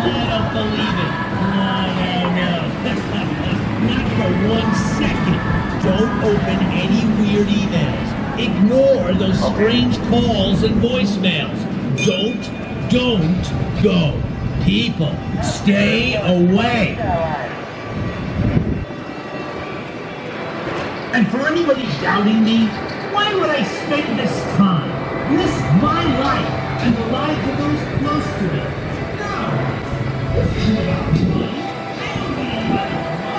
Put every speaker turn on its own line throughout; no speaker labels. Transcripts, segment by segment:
I don't believe it. No. Not for 1 second. Don't open any weird emails. Ignore those strange calls and voicemails. Don't go. People, stay away. And for anybody doubting me, why would I spend this time, risk my life, and the lives of those close to me? No. This isn't about money. I don't need money.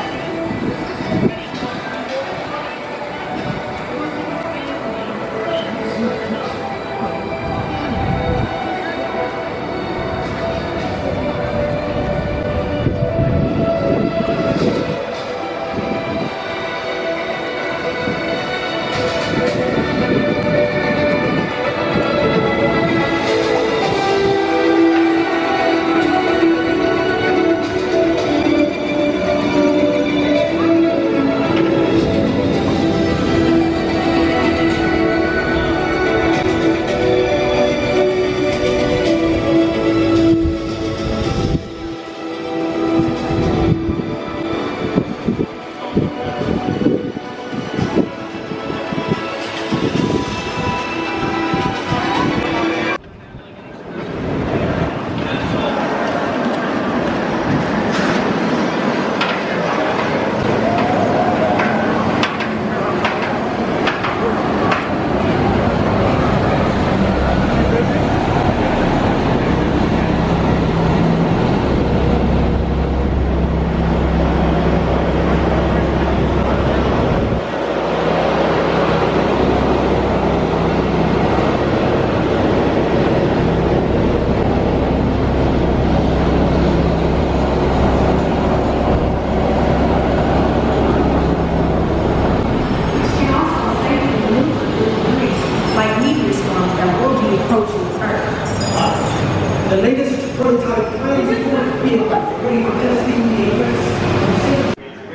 The latest prototype transport vehicle waiting for testing the address.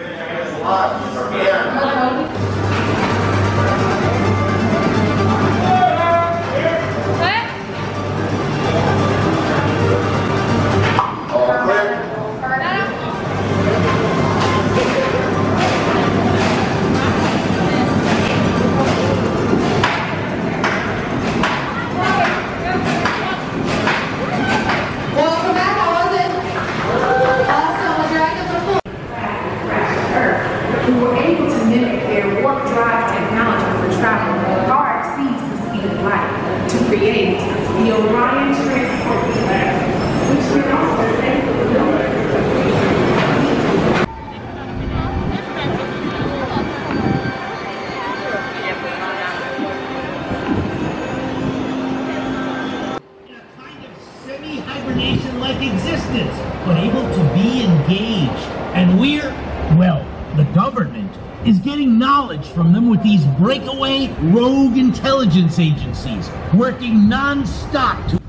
who were able to mimic their warp drive technology for travel that far exceeds the speed of light to create the Orion transport vehicle, which we also say
hibernation-like existence, but able to be engaged. And we're, well, the government is getting knowledge from them with these breakaway rogue intelligence agencies working non-stop to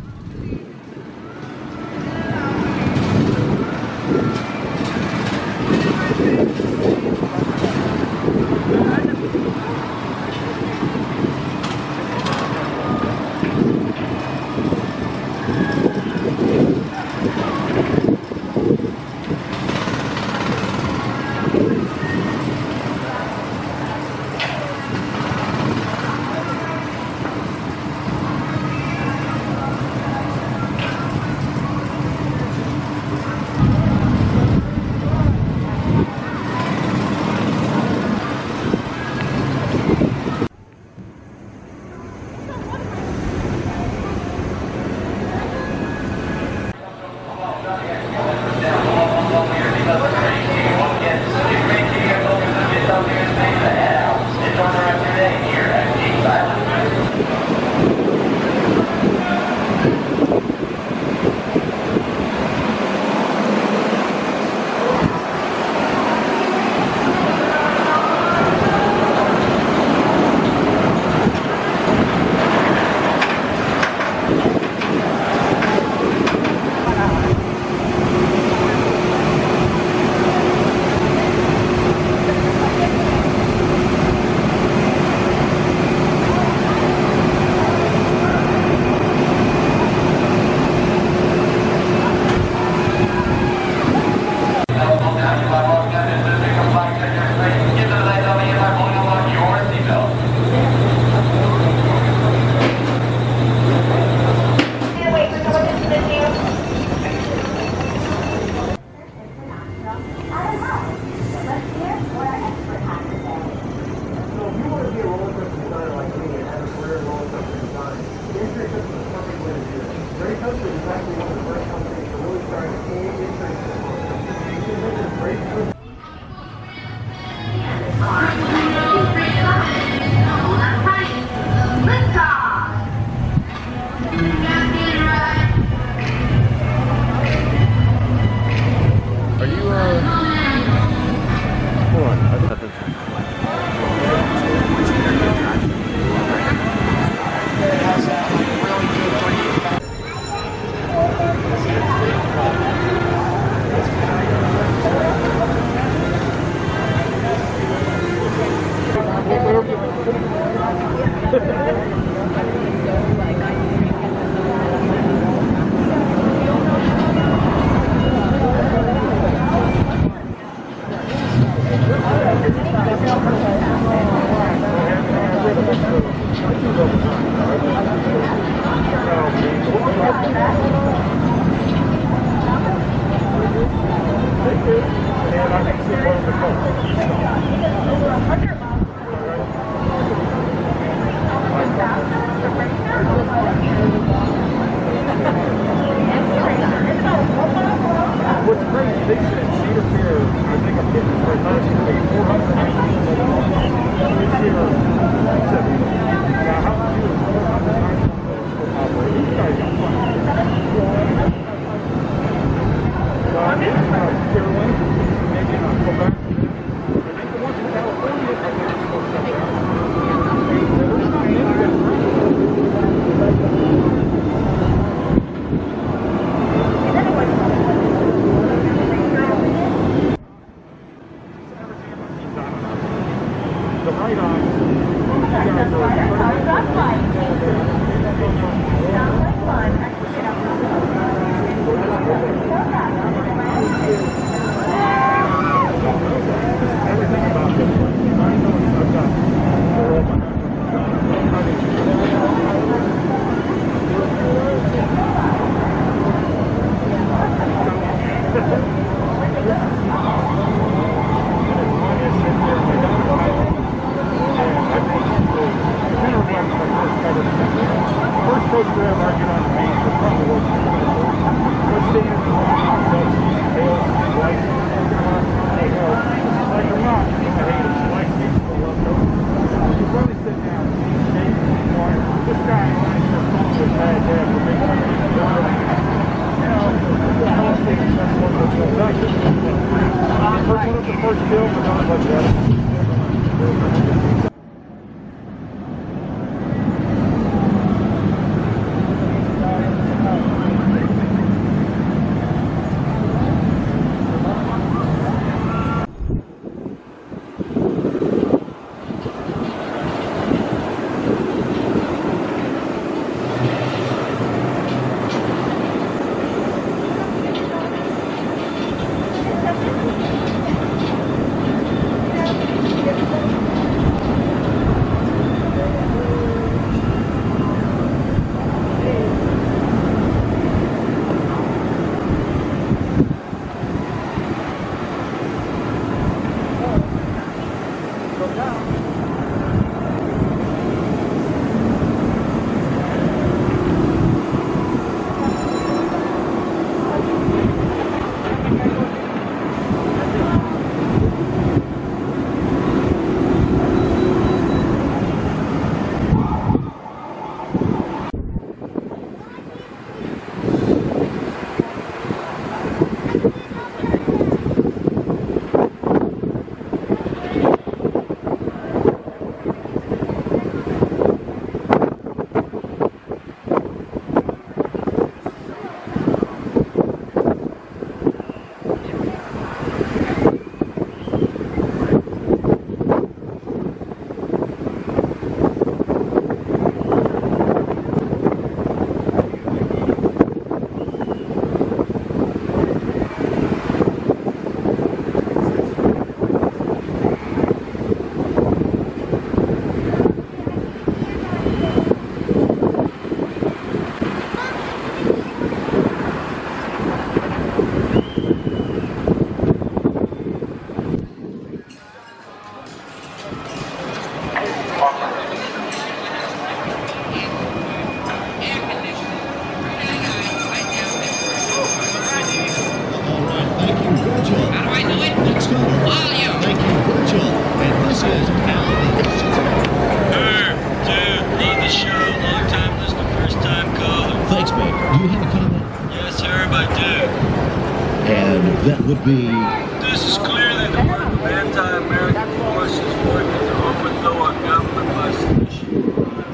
That would be...
This is clearly the work of anti-American forces working to overthrow our government by sedition.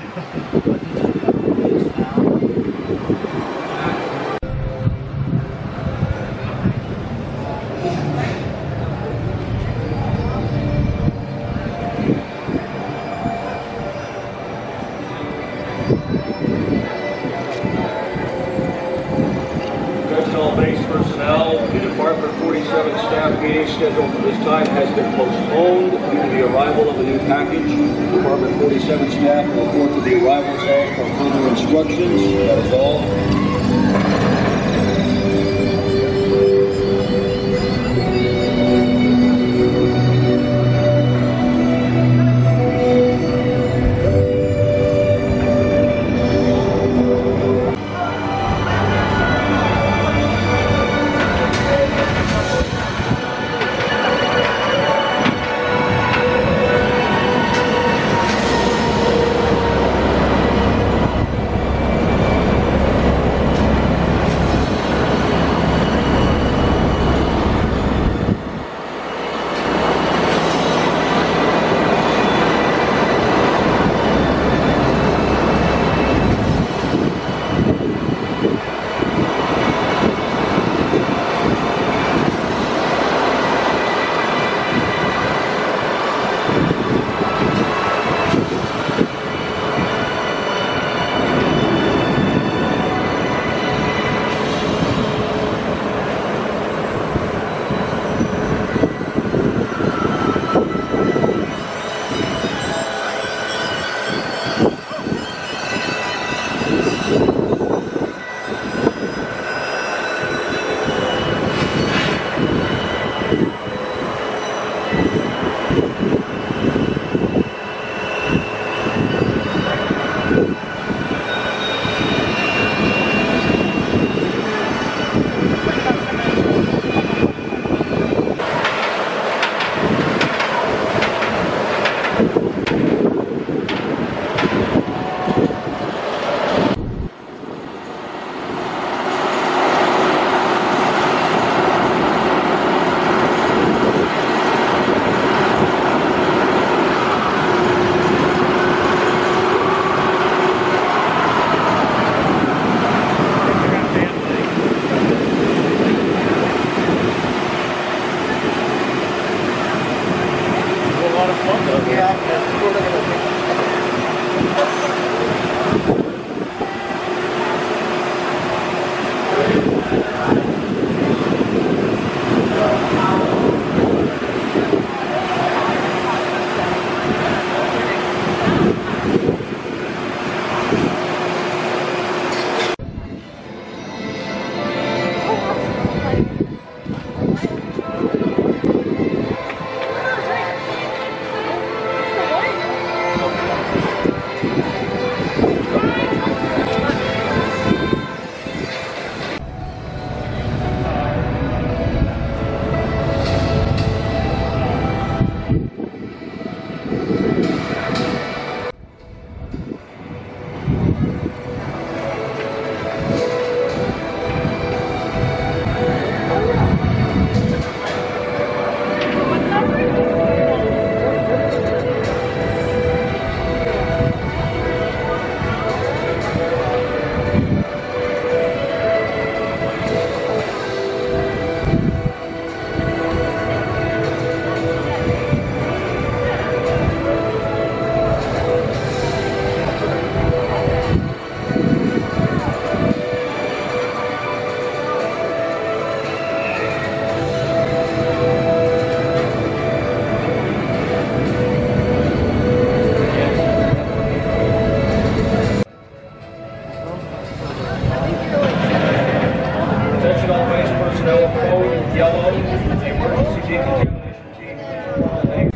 Scheduled for this time has been postponed due to the arrival of a new package. Department 47 staff will report to the arrival zone for further instructions. That is all. yellow, the emergency decontamination team.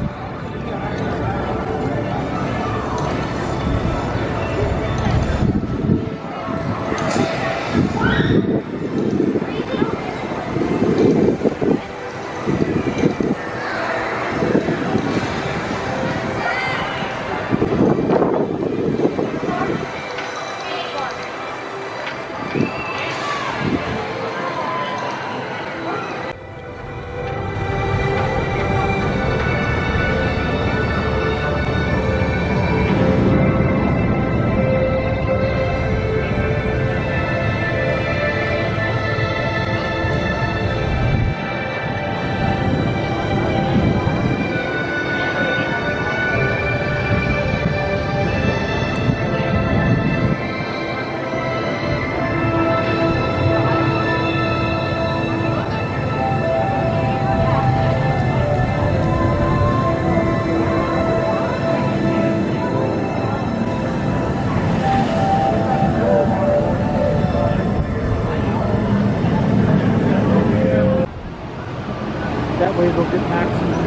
That way they'll get maximum.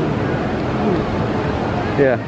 Yeah.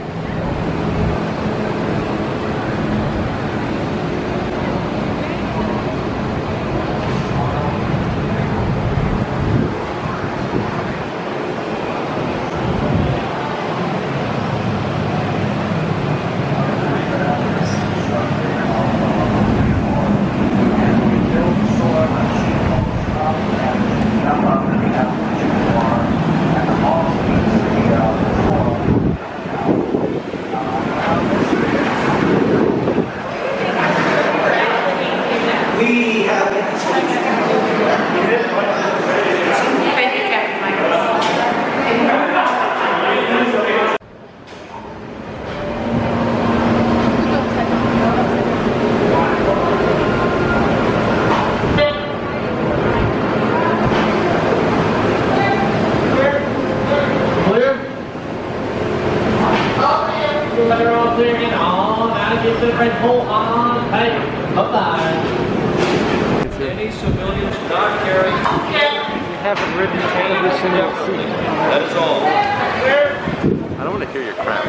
Any civilians not carrying.
We haven't ridden every single seat.
That is all.
I don't want to hear your crap.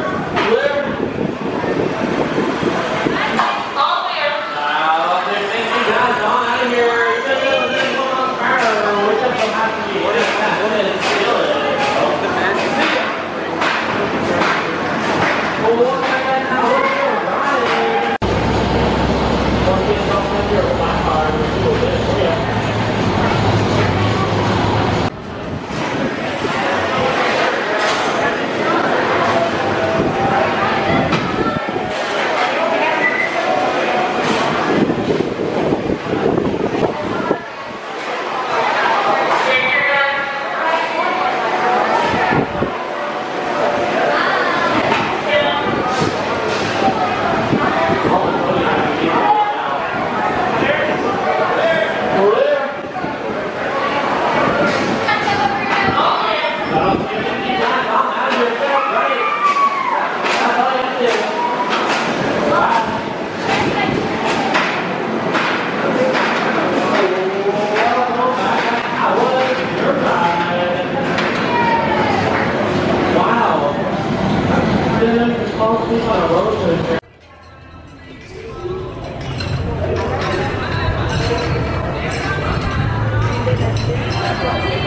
Thank you.